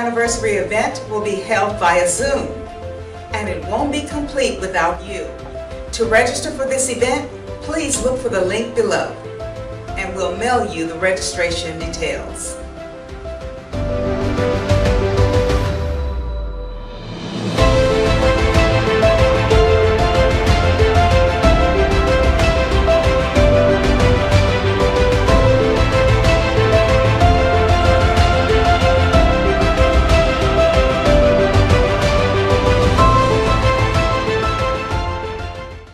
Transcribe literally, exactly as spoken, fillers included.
anniversary event will be held via Zoom, and it won't be complete without you. To register for this event, please look for the link below, and we'll mail you the registration details.